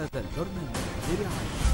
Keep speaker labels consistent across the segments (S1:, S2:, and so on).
S1: هذا البرنامج برعاية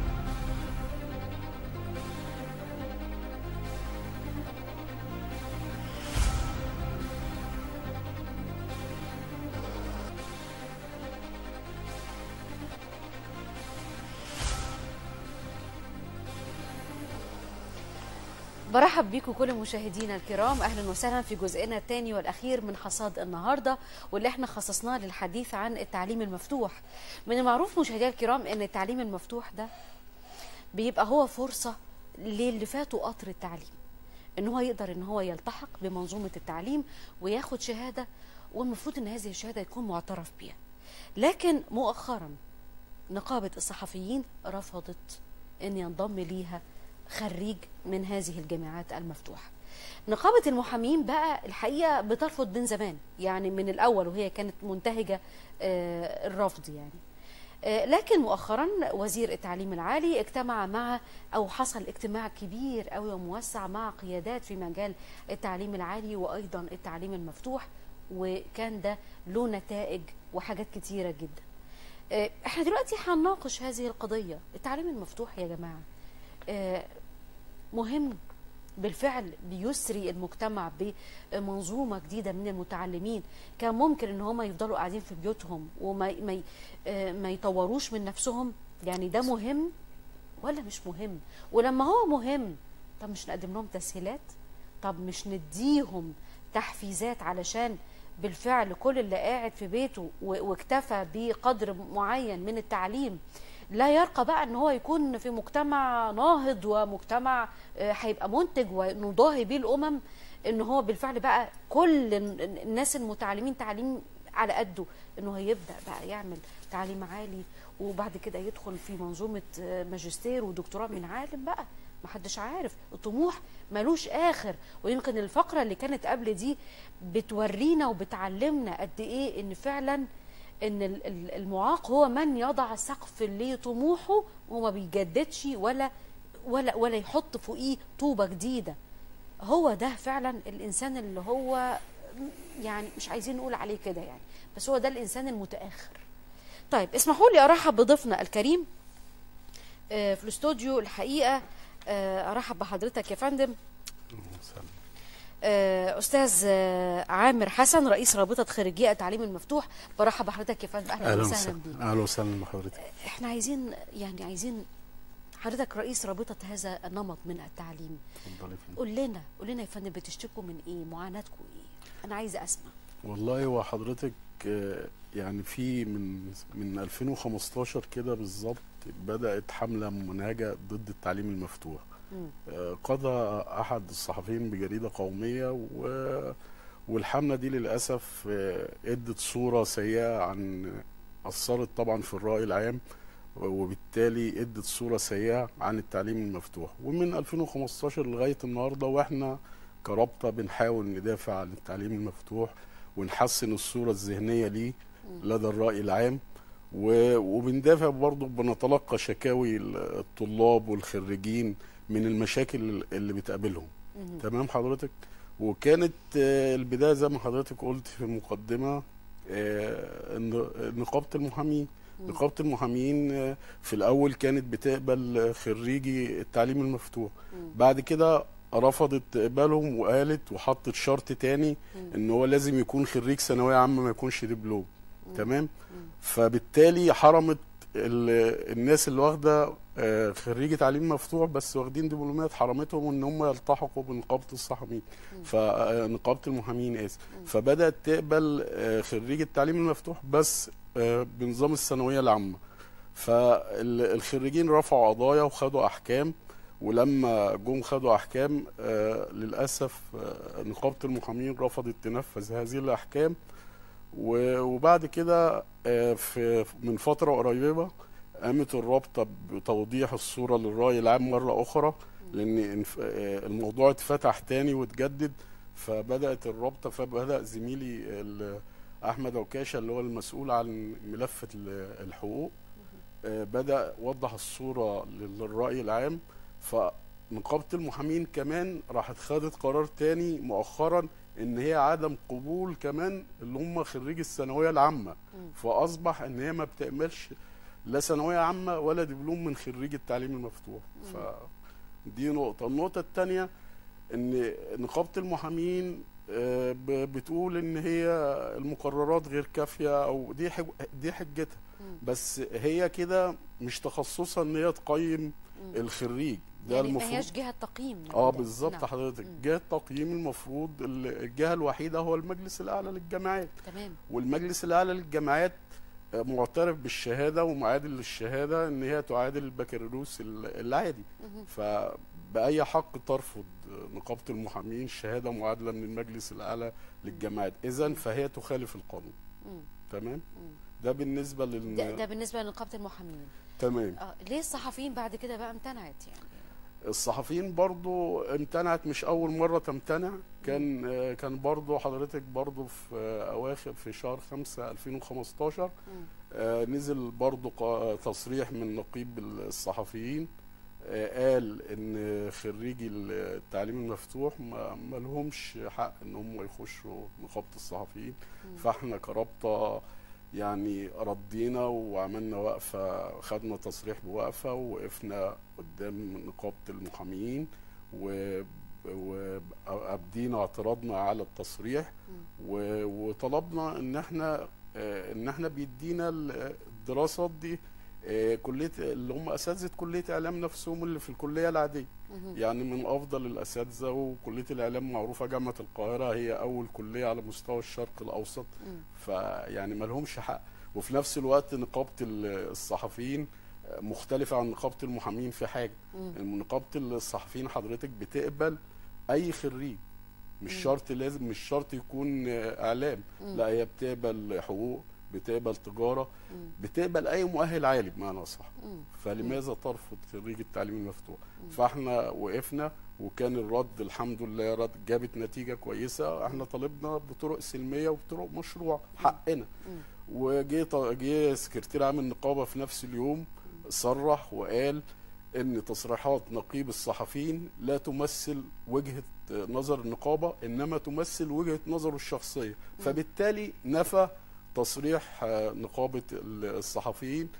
S2: برحب بيكم كل مشاهدينا الكرام، اهلا وسهلا في جزئنا الثاني والاخير من حصاد النهارده، واللي احنا خصصناه للحديث عن التعليم المفتوح. من المعروف مشاهدينا الكرام ان التعليم المفتوح ده بيبقى هو فرصه للي فاتوا قطر التعليم، ان هو يقدر ان هو يلتحق بمنظومه التعليم وياخد شهاده، والمفروض ان هذه الشهاده يكون معترف بيها. لكن مؤخرا نقابه الصحفيين رفضت ان ينضم ليها خريج من هذه الجامعات المفتوحة. نقابة المحامين بقى الحقيقة بترفض من زمان، يعني من الأول وهي كانت منتهجة الرفض يعني. لكن مؤخرا وزير التعليم العالي اجتمع مع أو حصل اجتماع كبير قوي وموسع مع قيادات في مجال التعليم العالي وأيضا التعليم المفتوح، وكان ده له نتائج وحاجات كتيرة جدا. احنا دلوقتي هنناقش هذه القضية. التعليم المفتوح يا جماعة مهم بالفعل، بيسري المجتمع بمنظومه جديده من المتعلمين. كان ممكن ان هم يفضلوا قاعدين في بيوتهم وما ما يطوروش من نفسهم، يعني ده مهم ولا مش مهم؟ ولما هو مهم، طب مش نقدم لهم تسهيلات؟ طب مش نديهم تحفيزات علشان بالفعل كل اللي قاعد في بيته واكتفى بقدر معين من التعليم لا يرقى بقى ان هو يكون في مجتمع ناهض ومجتمع هيبقى منتج ونضاهي بيه الامم، ان هو بالفعل بقى كل الناس المتعلمين تعليم على قده، انه هيبدا بقى يعمل تعليم عالي وبعد كده يدخل في منظومه ماجستير ودكتوراه من عالم بقى ما حدش عارف. الطموح ملوش اخر. ويمكن الفقره اللي كانت قبل دي بتورينا وبتعلمنا قد ايه ان فعلا ان المعاق هو من يضع سقف لطموحه وما بيجددش ولا يحط فوقيه طوبه جديده. هو ده فعلا الانسان اللي هو يعني مش عايزين نقول عليه كده يعني، بس هو ده الانسان المتاخر. طيب اسمحوا لي ارحب بضيفنا الكريم في الاستوديو. الحقيقه ارحب بحضرتك يا فندم استاذ عامر حسن، رئيس رابطه خريجي التعليم المفتوح. برحب بحضرتك يا فندم، اهلا وسهلا بيك.
S3: اهلا وسهلا بحضرتك.
S2: احنا عايزين حضرتك رئيس رابطه هذا النمط من التعليم.
S3: اتفضلي.
S2: قول لنا يا فندم، بتشتكوا من ايه؟ معاناتكم ايه؟ انا عايزه اسمع.
S3: والله هو حضرتك يعني في من 2015 كده بالظبط بدات حمله ممنهجه ضد التعليم المفتوح. قضى احد الصحفيين بجريده قوميه والحمله دي للاسف ادت صوره سيئه عن اثرت طبعا في الراي العام، وبالتالي ادت صوره سيئه عن التعليم المفتوح. ومن 2015 لغايه النهارده واحنا كرابطه بنحاول ندافع عن التعليم المفتوح ونحسن الصوره الذهنيه ليه لدى الراي العام، وبندافع برضه بنتلقى شكاوي الطلاب والخريجين من المشاكل اللي بتقابلهم. تمام حضرتك. وكانت البدايه زي ما حضرتك قلت في المقدمه نقابه المحامين. نقابه المحامين في الاول كانت بتقبل خريجي التعليم المفتوح، بعد كده رفضت تقبلهم وقالت وحطت شرط تاني ان هو لازم يكون خريج ثانويه عامه ما يكونش دبلوم. تمام. فبالتالي حرمت الناس اللي واخده خريجي تعليم مفتوح بس واخدين دبلومات، حرمتهم ان هم يلتحقوا بنقابه الصحفيين، فنقابه المحامين اسف. فبدات تقبل خريجي التعليم المفتوح بس بنظام الثانويه العامه. فالخريجين رفعوا قضايا وخدوا احكام، ولما جم خدوا احكام للاسف نقابه المحامين رفضت تنفذ هذه الاحكام. وبعد كده من فتره قريبه قامت الرابطه بتوضيح الصوره للراي العام مره اخرى، لان الموضوع اتفتح تاني واتجدد. فبدات الرابطه، فبدا زميلي احمد عكاشه اللي هو المسؤول عن ملف الحقوق بدا وضح الصوره للراي العام. فنقابه المحامين كمان راحت خدت قرار تاني مؤخرا ان هي عدم قبول كمان اللي هم خريجي الثانويه العامه، فاصبح ان هي ما بتعملش لا ثانويه عامه ولا دبلوم من خريج التعليم المفتوح. فدي نقطه. النقطه الثانيه ان نقابه المحامين بتقول ان هي المقررات غير كافيه، او دي حجتها، بس هي كده مش تخصصها ان هي تقيم الخريج. ده
S2: يعني
S3: المفروض
S2: ما هياش جهه تقييم.
S3: بالظبط.
S2: نعم.
S3: حضرتك جهه التقييم المفروض الجهه الوحيده هو المجلس الاعلى للجامعات.
S2: تمام. والمجلس
S3: والمجلس الاعلى للجامعات معترف بالشهاده ومعادل للشهاده ان هي تعادل البكالوريوس العادي. فبأي حق ترفض نقابه المحامين شهاده معادله من المجلس الاعلى للجامعات؟ اذا فهي تخالف القانون. تمام. ده بالنسبه
S2: ده بالنسبه لنقابه المحامين.
S3: تمام.
S2: ليه الصحفيين بعد كده بقى امتنعت يعني؟
S3: الصحفيين برضو امتنعت، مش اول مره تمتنع. كان برضو حضرتك برضو في اواخر في شهر 5 2015 نزل برضو تصريح من نقيب الصحفيين، قال ان خريجي التعليم المفتوح ما لهمش حق ان هم يخشوا نقابه الصحفيين. فاحنا كرابطه يعني ردينا وعملنا وقفه، خدنا تصريح بوقفه ووقفنا قدام نقابه المحامين وابدينا اعتراضنا على التصريح وطلبنا ان احنا بيدينا الدراسات دي كليه اللي هم اساتذه كليه اعلام نفسهم اللي في الكليه العاديه. يعني من افضل الاساتذه، وكليه الاعلام معروفه جامعه القاهره هي اول كليه على مستوى الشرق الاوسط. فيعني ما لهمش حق. وفي نفس الوقت نقابه الصحفيين مختلفه عن نقابه المحامين في حاجه، ان نقابه الصحفيين حضرتك بتقبل اي خريج، مش شرط يكون اعلام، لا هي بتقبل حقوق، بتقبل تجاره، بتقبل اي مؤهل عالي بمعنى صح. فلماذا ترفض خريج التعليم المفتوح؟ فاحنا وقفنا، وكان الرد الحمد لله رد جابت نتيجه كويسه. احنا طالبنا بطرق سلميه وبطرق مشروع حقنا. وجه سكرتير عام النقابه في نفس اليوم صرح وقال ان تصريحات نقيب الصحفيين لا تمثل وجهه نظر النقابه، انما تمثل وجهه نظره الشخصيه. فبالتالي نفى تصريح نقابه الصحفيين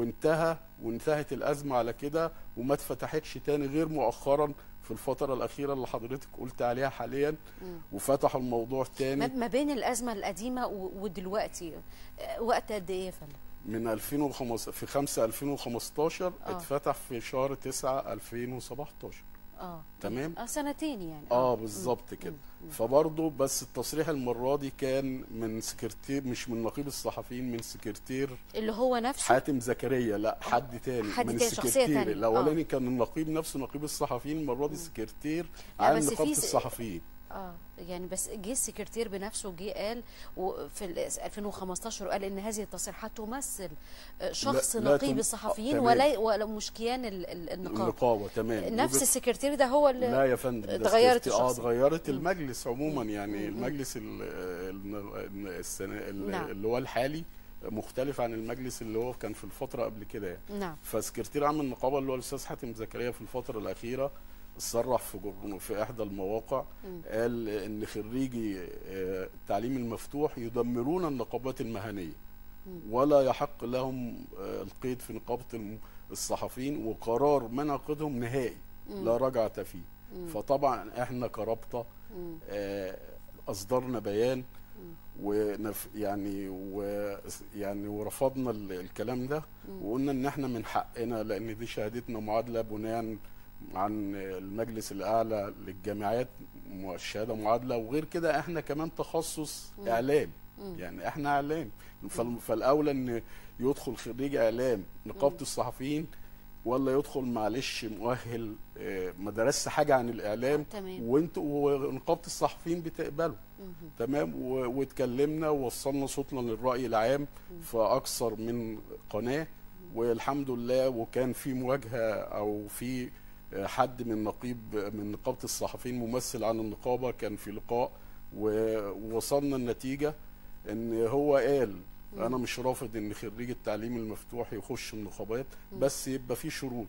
S3: وانتهت الازمه على كده، وما اتفتحتش تاني غير مؤخرا في الفتره الاخيره اللي حضرتك قلت عليها حاليا، وفتحوا الموضوع تاني.
S2: ما بين الازمه القديمه ودلوقتي وقت قد ايه يا فندم؟
S3: من 2005 في 5 2015 اتفتح في شهر 9 2017. تمام.
S2: سنتين يعني.
S3: بالظبط كده. فبرضه بس التصريح المره دي كان من سكرتير، مش من نقيب الصحفيين، من سكرتير
S2: اللي هو نفسه
S3: حاتم زكريا. لا حد تاني من السكرتير الاولاني كان النقيب نفسه نقيب الصحفيين، المره دي سكرتير عام نقابه الصحفيين.
S2: يعني بس جه السكرتير بنفسه جه قال في 2015 قال ان هذه التصريحات تمثل شخص نقيب الصحفيين ولا مش كيان
S3: النقابه. تمام.
S2: نفس السكرتير ده هو اللي
S3: لا يا فندم،
S2: اتغيرت
S3: اتغيرت المجلس عموما. يعني المجلس اللي هو الحالي مختلف عن المجلس اللي هو كان في الفتره قبل كده يعني.
S2: نعم.
S3: فسكرتير عام النقابه اللي هو الاستاذ حاتم زكريا في الفتره الاخيره صرح في احدى المواقع، قال ان خريجي التعليم المفتوح يدمرون النقابات المهنيه ولا يحق لهم القيد في نقابه الصحفيين، وقرار منع قيدهم نهائي لا رجعة فيه. فطبعا احنا كرابطه اصدرنا بيان يعني ورفضنا الكلام ده، وقلنا ان احنا من حقنا، لان دي شهادتنا معادله بناء عن المجلس الاعلى للجامعات، شهاده معادله. وغير كده احنا كمان تخصص اعلام، يعني احنا اعلام. فالاولى ان يدخل خريج اعلام نقابه الصحفيين، ولا يدخل معلش مؤهل ما درسش حاجه عن الاعلام وانتوا ونقابه الصحفيين بتقبلوا. تمام. واتكلمنا ووصلنا صوتنا للراي العام في اكثر من قناه، والحمد لله. وكان في مواجهه او في حد من نقابه الصحفيين ممثل عن النقابه كان في لقاء، ووصلنا النتيجه ان هو قال انا مش رافض ان خريج التعليم المفتوح يخش النقابات، بس يبقى في شروط.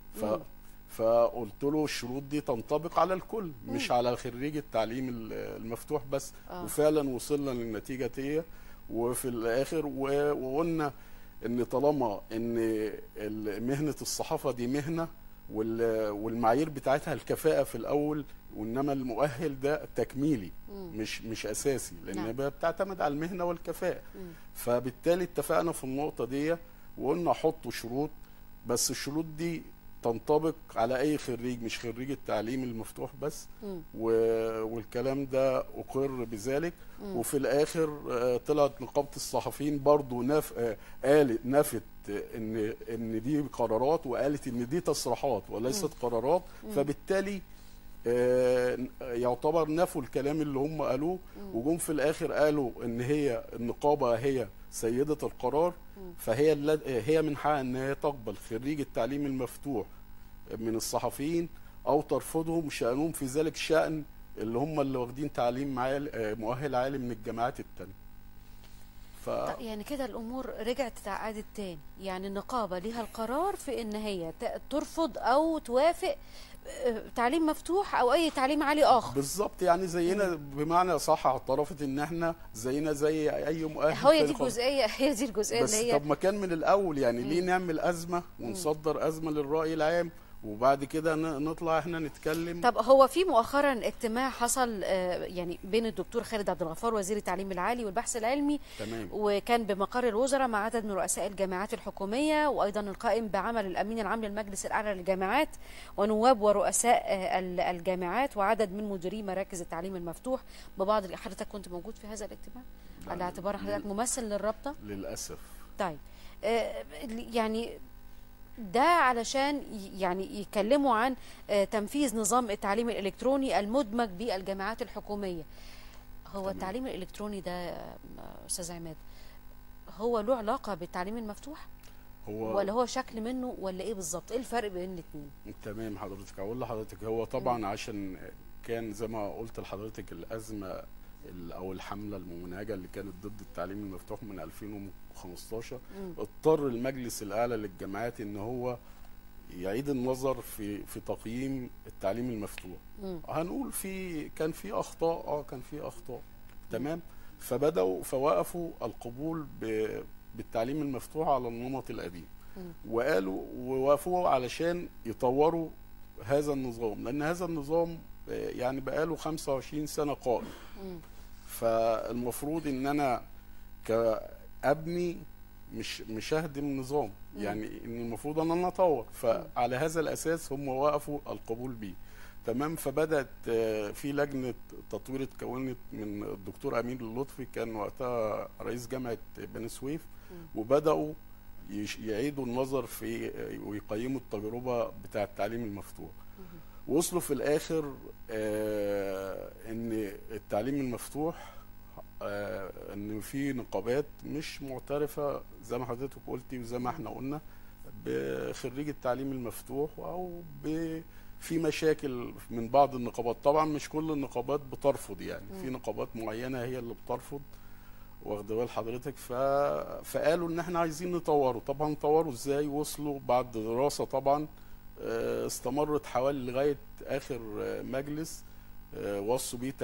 S3: فقلت له الشروط دي تنطبق على الكل، مش على خريج التعليم المفتوح بس. وفعلا وصلنا للنتيجه دي وفي الاخر وقلنا ان طالما ان مهنه الصحافه دي مهنه والمعايير بتاعتها الكفاءه في الاول، وانما المؤهل ده تكميلي مش اساسي، لان
S2: نعم.
S3: بتعتمد على المهنه والكفاءه. فبالتالي اتفقنا في النقطه دي وقلنا حطوا شروط، بس الشروط دي تنطبق على اي خريج، مش خريج التعليم المفتوح بس. والكلام ده اقر بذلك. وفي الاخر طلعت نقابه الصحفيين برضو نفت ان دي قرارات، وقالت ان دي تصريحات وليست قرارات. فبالتالي يعتبر نفوا الكلام اللي هم قالوه، وجم في الاخر قالوا ان هي النقابه هي سيده القرار، هي من حقها ان هي تقبل خريج التعليم المفتوح من الصحفيين او ترفضهم، شأنهم في ذلك شأن اللي هم اللي واخدين تعليم مؤهل عالي من الجامعات التانية.
S2: يعني كده الامور رجعت اتعقدت تاني، يعني النقابه ليها القرار في ان هي ترفض او توافق تعليم مفتوح او اي تعليم عالي اخر.
S3: بالظبط، يعني زينا بمعنى صح، اعترفت ان احنا زينا زي اي مؤهل.
S2: هي دي الجزئيه اللي هي
S3: طب ما كان من الاول يعني ليه نعمل ازمه ونصدر ازمه للراي العام وبعد كده نطلع احنا نتكلم؟
S2: طب هو في مؤخرا اجتماع حصل يعني بين الدكتور خالد عبد الغفار وزير التعليم العالي والبحث العلمي،
S3: تمام،
S2: وكان بمقر الوزراء مع عدد من رؤساء الجامعات الحكوميه، وايضا القائم بعمل الامين العام للمجلس الاعلى للجامعات ونواب ورؤساء الجامعات وعدد من مديري مراكز التعليم المفتوح. ببعض حضرتك كنت موجود في هذا الاجتماع على اعتبار حضرتك ممثل للرابطه؟
S3: للاسف.
S2: طيب يعني ده علشان يعني يتكلموا عن تنفيذ نظام التعليم الإلكتروني المدمج بالجامعات الحكومية. هو التعليم الإلكتروني ده أستاذ عماد هو له علاقة بالتعليم المفتوح؟ ولا هو شكل منه ولا إيه بالظبط؟ إيه الفرق بين الاثنين؟
S3: تمام حضرتك، أقول لحضرتك هو طبعا عشان كان زي ما قلت لحضرتك الأزمة أو الحملة الممنهجة اللي كانت ضد التعليم المفتوح من 2015 اضطر المجلس الأعلى للجامعات إن هو يعيد النظر في تقييم التعليم المفتوح. هنقول كان في أخطاء، كان في أخطاء، تمام. فوقفوا القبول بالتعليم المفتوح على النمط القديم، ووقفوا علشان يطوروا هذا النظام، لأن هذا النظام يعني بقاله 25 سنة قائم. فالمفروض ان انا كابني مش اهدم نظام، يعني ان المفروض ان انا اطور. فعلى هذا الاساس هم وقفوا القبول بيه، تمام. فبدات في لجنه تطوير اتكونت من الدكتور امين اللطفي، كان وقتها رئيس جامعه بني سويف، وبداوا يعيدوا النظر في ويقيموا التجربه بتاع التعليم المفتوح. وصلوا في الاخر ان التعليم المفتوح ان في نقابات مش معترفه زي ما حضرتك قلتي وزي ما احنا قلنا بخريج التعليم المفتوح، او في مشاكل من بعض النقابات. طبعا مش كل النقابات بترفض، يعني في نقابات معينه هي اللي بترفض، واخد بال حضرتك. فقالوا ان احنا عايزين نطوره. طبعا نطوره ازاي؟ وصلوا بعد دراسه طبعا استمرت حوالي لغايه اخر مجلس وصوا بيه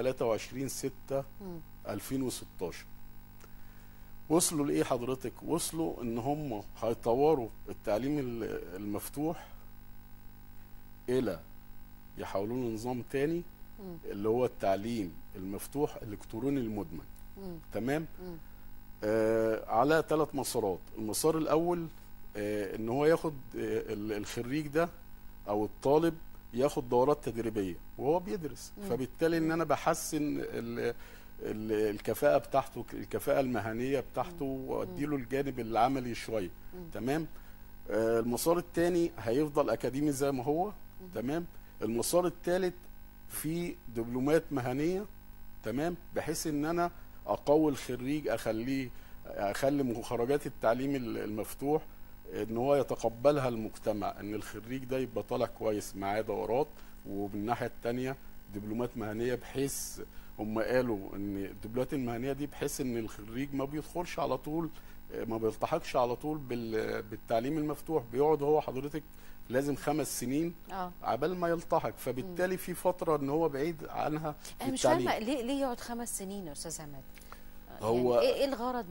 S3: 23/6/2016. وصلوا لايه حضرتك؟ وصلوا ان هم هيطوروا التعليم المفتوح الى يحولوه لنظام تاني اللي هو التعليم المفتوح الالكتروني المدمج، تمام. على 3 مسارات. المسار الاول ان هو ياخد الخريج ده او الطالب ياخد دورات تدريبيه وهو بيدرس، فبالتالي ان انا بحسن الكفاءه بتاعته، الكفاءه المهنيه بتاعته، واديله الجانب العملي شويه، تمام. المسار الثاني هيفضل اكاديمي زي ما هو، تمام. المسار الثالث في دبلومات مهنيه، تمام، بحيث ان انا اقوي الخريج، اخلي مخرجات التعليم المفتوح ان هو يتقبلها المجتمع، ان الخريج ده يبقى طالع كويس معاه دورات، ومن الناحيه الثانيه دبلومات مهنيه، بحيث هم قالوا ان الدبلومات المهنيه دي بحيث ان الخريج ما بيدخلش على طول، ما بيلتحقش على طول بالتعليم المفتوح، بيقعد هو حضرتك لازم 5 سنين عبال ما يلتحق، فبالتالي في فتره ان هو بعيد عنها في
S2: انا مش فاهمه ليه يقعد 5 سنين يا استاذ عماد؟
S3: هو
S2: يعني ايه الغرض من ده؟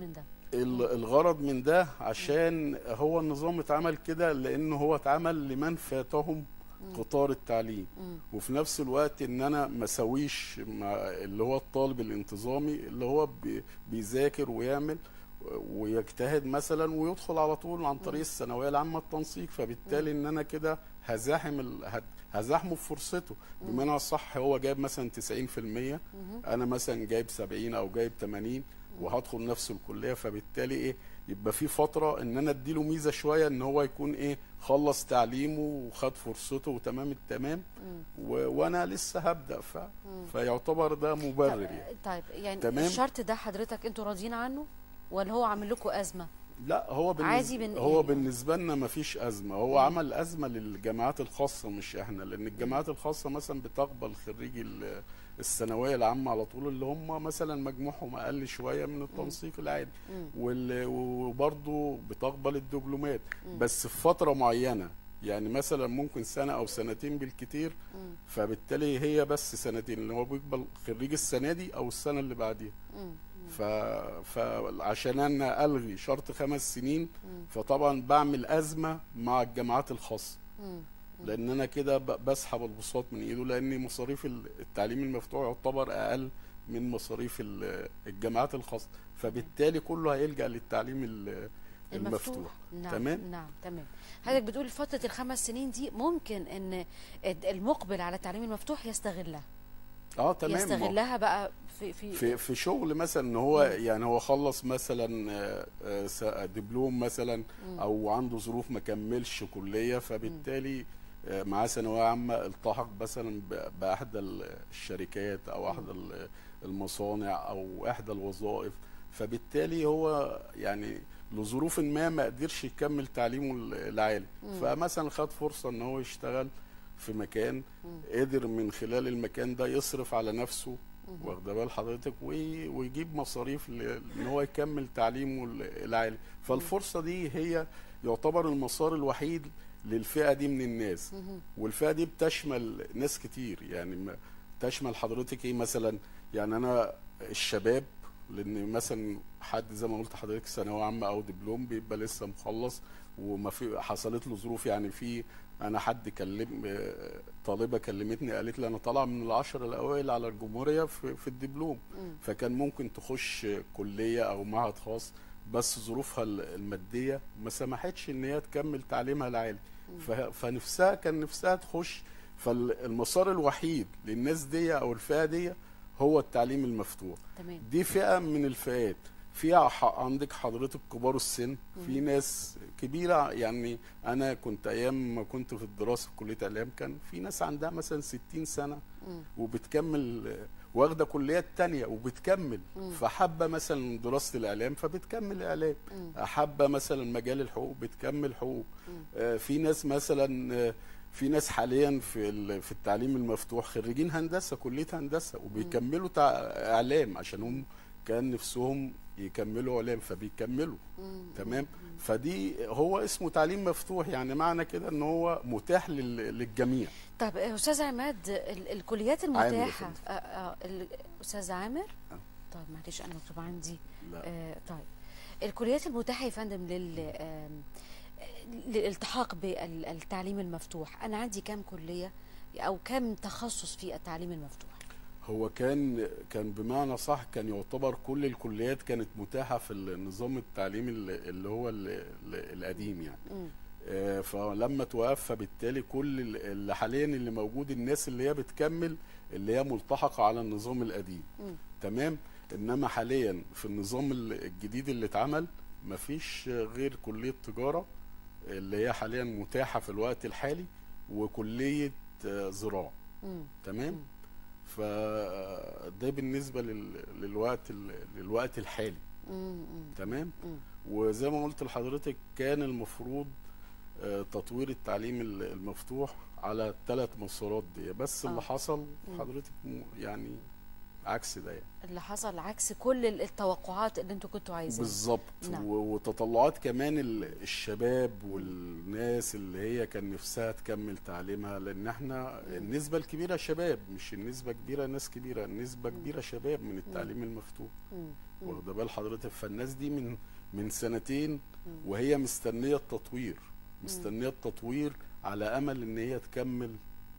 S3: الغرض من ده عشان هو النظام اتعمل كده، لأنه هو اتعمل لمن فاتهم قطار التعليم، وفي نفس الوقت ان انا ما اسويش مع اللي هو الطالب الانتظامي اللي هو بيذاكر ويعمل ويجتهد مثلا ويدخل على طول عن طريق الثانويه العامه التنسيق، فبالتالي ان انا كده هزاحمه في فرصته. بمعنى الصح هو جايب مثلا 90%، انا مثلا جايب 70 او جايب 80 وهدخل نفس الكليه، فبالتالي ايه يبقى في فتره ان انا اديله ميزه شويه ان هو يكون ايه خلص تعليمه وخد فرصته وتمام التمام، وانا لسه هبدا فيعتبر ده مبرر يعني.
S2: طيب يعني
S3: تمام؟
S2: الشرط ده حضرتك انتوا راضيين عنه ولا هو عامل لكم ازمه؟
S3: لا هو
S2: عادي
S3: هو بالنسبه لنا ما فيش ازمه، هو عمل ازمه للجامعات الخاصه مش احنا، لان الجامعات الخاصه مثلا بتقبل خريجي الثانويه العامه على طول اللي هم مثلا مجموعهم اقل شويه من التنسيق العادي، وبرضه بتقبل الدبلومات بس في فتره معينه، يعني مثلا ممكن سنه او سنتين بالكتير، فبالتالي هي بس سنتين اللي هو بيقبل خريج السنه دي او السنه اللي بعديها. فعشان انا الغي شرط 5 سنين فطبعا بعمل ازمه مع الجامعات الخاصه، لان انا كده بسحب البساط من ايده، لان مصاريف التعليم المفتوح يعتبر اقل من مصاريف الجامعات الخاصه، فبالتالي كله هيلجأ للتعليم المفتوح.
S2: نعم.
S3: تمام.
S2: نعم تمام. حضرتك بتقول فتره ال5 سنين دي ممكن ان المقبل على التعليم المفتوح يستغلها.
S3: تمام.
S2: يستغلها بقى
S3: في شغل مثلا ان هو يعني هو خلص مثلا دبلوم مثلا او عنده ظروف ما كملش كليه، فبالتالي معاه ثانويه عامه التحق مثلا باحدى الشركات او احدى المصانع او احدى الوظائف، فبالتالي هو يعني لظروف ما قدرش يكمل تعليمه العالي، فمثلا خد فرصه ان هو يشتغل في مكان قدر من خلال المكان ده يصرف على نفسه، واخد بال حضرتك، ويجيب مصاريف ان هو يكمل تعليمه العالي، فالفرصه دي هي يعتبر المسار الوحيد للفئه دي من الناس، والفئه دي بتشمل ناس كتير، يعني تشمل حضرتك ايه مثلا، يعني انا الشباب، لان مثلا حد زي ما قلت حضرتك ثانويه عامه او دبلوم بيبقى لسه مخلص وما في حصلت له ظروف، يعني في انا حد طالبه كلمتني قالت لي انا طالعه من ال10 الاوائل على الجمهوريه في الدبلوم، فكان ممكن تخش كليه او معهد خاص بس ظروفها الماديه ما سمحتش ان هي تكمل تعليمها العالي، فنفسها كان نفسها تخش، فالمسار الوحيد للناس دي او الفئه دي هو التعليم المفتوح.
S2: تمام.
S3: دي فئه من الفئات، في عندك حضرتك كبار السن، في ناس كبيره، يعني انا كنت ايام ما كنت في الدراسه في كليه اعلام كان في ناس عندها مثلا 60 سنه وبتكمل واخده كليات تانية وبتكمل، فحابه مثلا دراسه الاعلام فبتكمل اعلام، حابه مثلا مجال الحقوق بتكمل حقوق، في ناس مثلا في ناس حاليا في التعليم المفتوح خريجين هندسه كليه هندسه وبيكملوا اعلام عشان هم كان نفسهم يكملوا اعلام فبيكملوا. تمام. فدي هو اسمه تعليم مفتوح، يعني معنى كده ان هو متاح للجميع.
S2: طب استاذ عماد الكليات المتاحه استاذ عامر طيب معلش انا مكتوب عندي طيب الكليات المتاحه يا فندم للالتحاق بالتعليم المفتوح، انا عندي كام كليه او كام تخصص في التعليم المفتوح؟
S3: هو كان بمعنى صح كان يعتبر كل الكليات كانت متاحه في النظام التعليمي اللي هو القديم يعني. فلما توفى بالتالي كل اللي حاليا اللي موجود الناس اللي هي بتكمل اللي هي ملتحقه على النظام القديم. تمام. انما حاليا في النظام الجديد اللي اتعمل مفيش غير كليه تجاره اللي هي حاليا متاحه في الوقت الحالي، وكليه زراعه. تمام. فده بالنسبه للوقت الحالي. تمام. وزي ما قلت لحضرتك كان المفروض تطوير التعليم المفتوح على ال3 مسارات دي، بس اللي حصل حضرتك يعني عكس ده، يعني
S2: اللي حصل عكس كل التوقعات اللي انتوا كنتوا عايزينها
S3: بالظبط. نعم. وتطلعات كمان الشباب والناس اللي هي كان نفسها تكمل تعليمها، لان احنا النسبه الكبيره شباب، مش النسبه كبيره ناس كبيره، النسبه كبيره شباب من التعليم المفتوح، واخد بال حضرتك، فالناس دي من سنتين وهي مستنيه التطوير على امل ان هي تكمل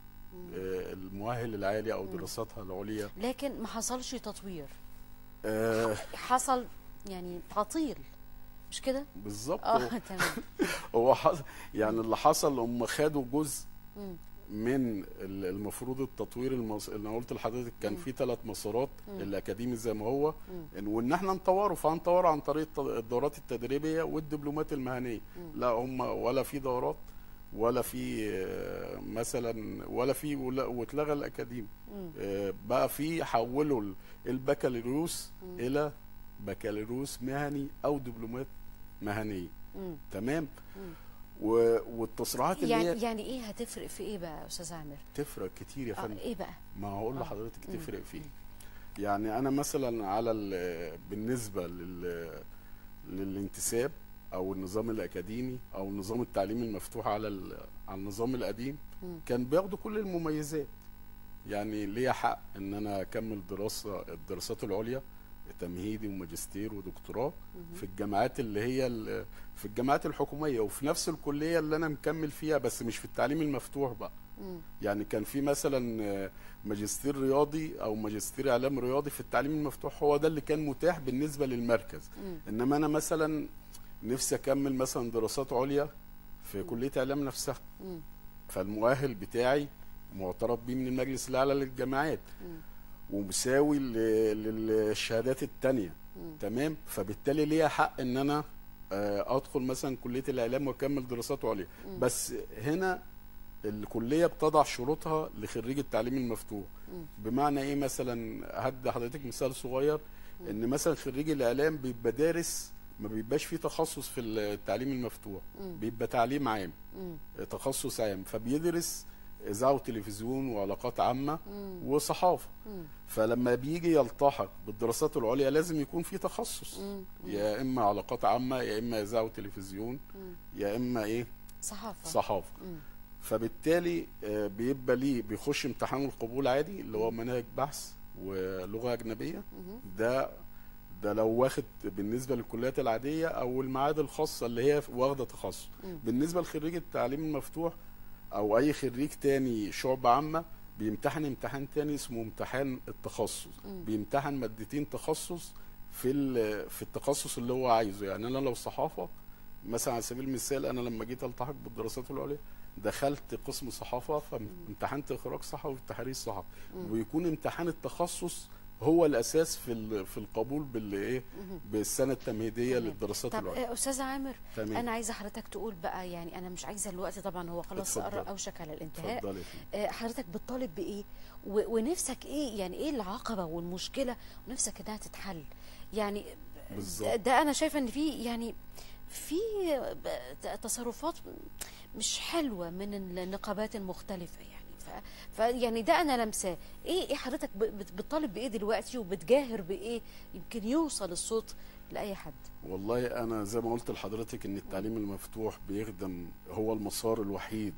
S3: المؤهل العالي او دراساتها العليا.
S2: لكن ما حصلش تطوير،
S3: آه
S2: حصل يعني تعطيل، مش كده؟
S3: بالظبط.
S2: تمام.
S3: هو يعني اللي حصل هم خدوا جزء من المفروض التطوير اللي انا قلت لحضرتك كان في 3 مسارات، الاكاديمي زي ما هو، وان احنا نطوره، فهنطوره عن طريق الدورات التدريبيه والدبلومات المهنيه. لا هم ولا في دورات ولا في مثلا ولا في واتلغى الاكاديمي. بقى في حولوا البكالوريوس الى بكالوريوس مهني او دبلومات مهنيه. تمام. والتصريحات اللي
S2: يعني ايه هتفرق في ايه بقى يا استاذ عامر؟
S3: تفرق كتير يا فندم.
S2: ايه بقى؟
S3: ما هقول لحضرتك تفرق فيه. يعني انا مثلا على بالنسبه للانتساب او النظام الاكاديمي او النظام التعليمي المفتوح على النظام القديم، كان بياخدوا كل المميزات. يعني ليا حق ان انا اكمل الدراسات العليا، تمهيدي وماجستير ودكتوراه في الجامعات اللي هي في الجامعات الحكوميه، وفي نفس الكليه اللي انا مكمل فيها، بس مش في التعليم المفتوح بقى. يعني كان في مثلا ماجستير رياضي او ماجستير اعلام رياضي في التعليم المفتوح، هو ده اللي كان متاح بالنسبه للمركز. انما انا مثلا نفسي اكمل مثلا دراسات عليا في كليه اعلام نفسها، فالمؤهل بتاعي معترف بيه من المجلس الاعلى للجامعات ومساوي للشهادات التانية. تمام. فبالتالي ليا حق ان انا ادخل مثلا كليه الاعلام واكمل دراسات عليا. بس هنا الكليه بتضع شروطها لخريج التعليم المفتوح. بمعنى ايه؟ مثلا هدي حضرتك مثال صغير، ان مثلا خريج الاعلام بيبقى دارس، ما بيبقاش فيه تخصص في التعليم المفتوح، بيبقى تعليم عام، تخصص عام، فبيدرس اذاعه وتلفزيون وعلاقات عامه وصحافه. فلما بيجي يلتحق بالدراسات العليا لازم يكون في تخصص، يا اما علاقات عامه، يا اما اذاعه وتلفزيون، يا اما ايه؟ صحافه. فبالتالي بيبقى ليه بيخش امتحان القبول عادي اللي هو مناهج بحث ولغه اجنبيه. ده لو واخد بالنسبه للكليات العاديه او المعاهد الخاصه اللي هي واخده تخصص. بالنسبه لخريج التعليم المفتوح او اي خريج تاني شعبة عامة، بيمتحن امتحان تاني اسمه امتحان التخصص. بيمتحن مادتين تخصص في التخصص اللي هو عايزه. يعني انا لو صحافة مثلا على سبيل المثال، انا لما جيت التحق بالدراسات العليا دخلت قسم صحافة، فامتحنت اخراج صحفي وتحرير صحفي، ويكون امتحان التخصص هو الاساس في القبول بالسنه التمهيديه للدراسات العليا.
S2: طب استاذ عامر،
S3: تمام.
S2: انا عايزه حضرتك تقول بقى، يعني انا مش عايزه الوقت طبعا هو خلاص قرب اوشك على الانتهاء. حضرتك بتطالب بايه ونفسك ايه؟ يعني ايه العقبه والمشكله ونفسك انها تتحل؟ يعني بالزبط. ده انا شايفه ان في تصرفات مش حلوه من النقابات المختلفه، يعني ده انا لمساه. ايه حضرتك بتطالب بايه دلوقتي وبتجاهر بايه يمكن يوصل الصوت لاي حد؟
S3: والله انا زي ما قلت لحضرتك ان التعليم المفتوح بيخدم، هو المسار الوحيد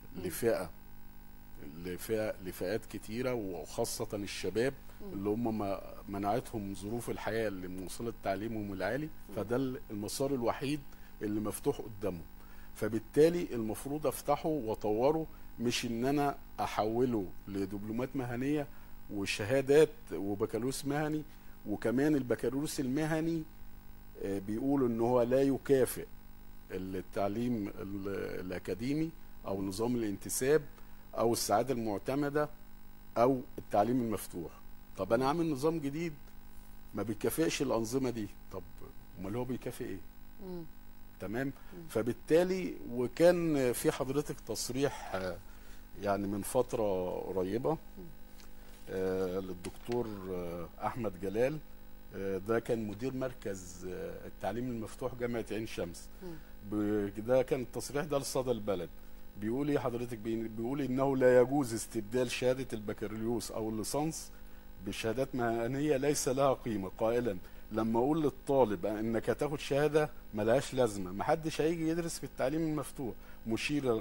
S3: لفئات كتيره، وخاصه الشباب اللي هم منعتهم ظروف الحياه اللي موصله تعليمهم العالي. فده المسار الوحيد اللي مفتوح قدامهم. فبالتالي المفروض افتحه واطوره، مش ان انا احوله لدبلومات مهنيه وشهادات وبكالوريوس مهني. وكمان البكالوريوس المهني بيقولوا ان هو لا يكافئ التعليم الاكاديمي او نظام الانتساب او السعاده المعتمده او التعليم المفتوح. طب انا عامل نظام جديد ما بيكافئش الانظمه دي، طب امال هو بيكافئ ايه؟ تمام. فبالتالي وكان في حضرتك تصريح يعني من فترة قريبة للدكتور أحمد جلال، ده كان مدير مركز التعليم المفتوح جامعة عين شمس. ده كان التصريح ده لصدى البلد. بيقول ايه حضرتك؟ بيقول انه لا يجوز استبدال شهادة البكالوريوس او الليسانس بشهادات مهنية ليس لها قيمة، قائلا لما اقول للطالب انك هتاخد شهادة ملهاش لازمة، محدش هيجي يدرس في التعليم المفتوح، مشيرا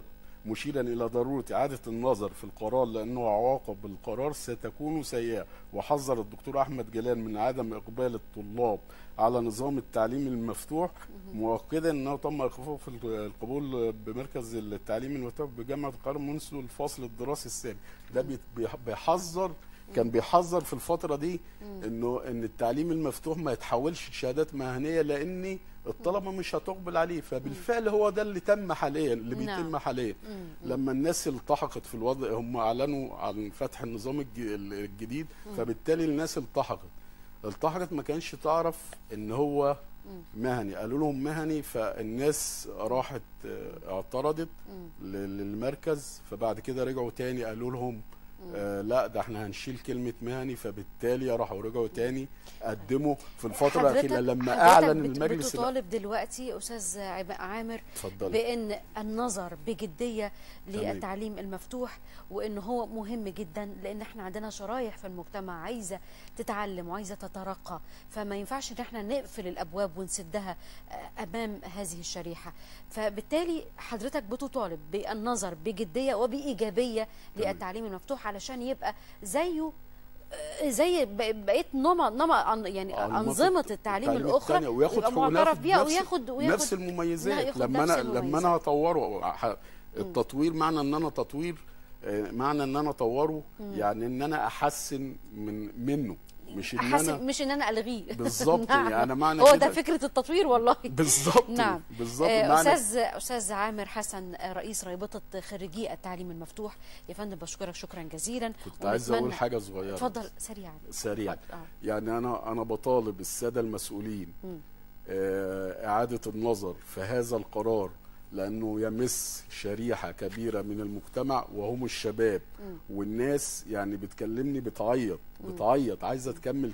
S3: مشيرا إلى ضرورة إعادة النظر في القرار لأنه عواقب القرار ستكون سيئة. وحذر الدكتور أحمد جلال من عدم إقبال الطلاب على نظام التعليم المفتوح، مؤكدا أنه تم إيقافه في القبول بمركز التعليم المفتوح بجامعة القاهرة منذ الفصل الدراسي الثاني. ده بيحذر، كان بيحذر في الفترة دي ان التعليم المفتوح ما يتحولش لشهادات مهنية لان الطلبة مش هتقبل عليه. فبالفعل هو ده اللي تم حاليا، اللي بيتم حاليا. لما الناس التحقت في الوضع، هم اعلنوا عن فتح النظام الجديد، فبالتالي الناس التحقت ما كانش تعرف ان هو مهني، قالوا لهم مهني، فالناس راحت اعترضت للمركز، فبعد كده رجعوا تاني قالوا لهم لا ده احنا هنشيل كلمة مهني، فبالتالي راحوا رجعوا تاني قدموا في الفترة الأخيرة لما أعلن المجلس.
S2: بتطالب دلوقتي أستاذ عامر بأن النظر بجدية للتعليم المفتوح، وأنه هو مهم جدا، لأن احنا عندنا شرايح في المجتمع عايزة تتعلم وعايزة تترقى، فما ينفعش ان احنا نقفل الأبواب ونسدها أمام هذه الشريحة. فبالتالي حضرتك بتطالب بالنظر بجدية وبإيجابية للتعليم المفتوح علشان يبقى زيه زي بقيه يعني انظمه التعليم الاخرى،
S3: وياخد
S2: معترف بيها وياخد
S3: نفس المميزات. لما انا هطوره، التطوير معنى ان انا معنى ان انا اطوره يعني ان انا احسن منه، مش ان
S2: انا الغيه.
S3: بالظبط.
S2: نعم.
S3: يعني معنى
S2: هو ده فكره التطوير والله.
S3: بالظبط.
S2: نعم.
S3: بالظبط.
S2: استاذ عامر حسن، رئيس رابطه خريجي التعليم المفتوح، يا فندم بشكرك شكرا جزيلا.
S3: كنت عايز اقول حاجه صغيره.
S2: اتفضل سريعا.
S3: يعني انا بطالب الساده المسؤولين اعاده النظر في هذا القرار، لأنه يمس شريحة كبيرة من المجتمع وهم الشباب. والناس يعني بتكلمني بتعيط عايزة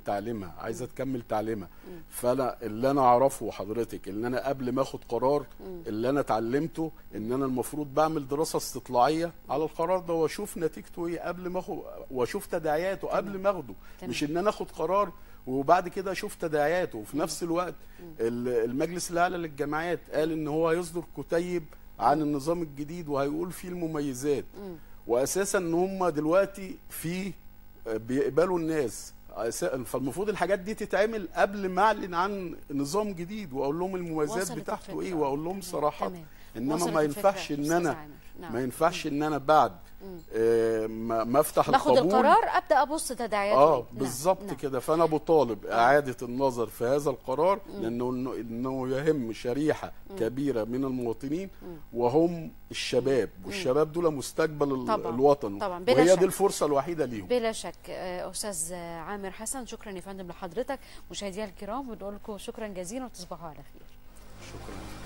S3: تكمل تعليمها. فأنا اللي أنا أعرفه حضرتك، اللي أنا قبل ما أخد قرار، اللي أنا اتعلمته إن أنا المفروض بعمل دراسة استطلاعية على القرار ده وأشوف نتيجته إيه قبل ما أخد، وأشوف تداعياته قبل ما أخده. مش إن أنا أخد قرار وبعد كده اشوف تداعياته. وفي نفس الوقت المجلس الاعلى للجامعات قال ان هو هيصدر كتيب عن النظام الجديد وهيقول فيه المميزات، واساسا ان هم دلوقتي بيقبلوا الناس، فالمفروض الحاجات دي تتعمل قبل ما اعلن عن نظام جديد واقول لهم المميزات بتاعته ايه، واقول لهم صراحه. انما ما ينفعش ان انا بعد ما افتح
S2: باخد القرار ابدا ابص تداعياته.
S3: بالظبط كده. فانا بطالب اعاده النظر في هذا القرار، لانه يهم شريحه كبيره من المواطنين وهم الشباب، والشباب دول مستقبل الوطن، وهي دي الفرصه الوحيده ليهم.
S2: بلا شك. استاذ عامر حسن، شكرا يا فندم لحضرتك. مشاهدينا الكرام بنقول لكم شكرا جزيلا وتصبحوا على خير.
S3: شكرا.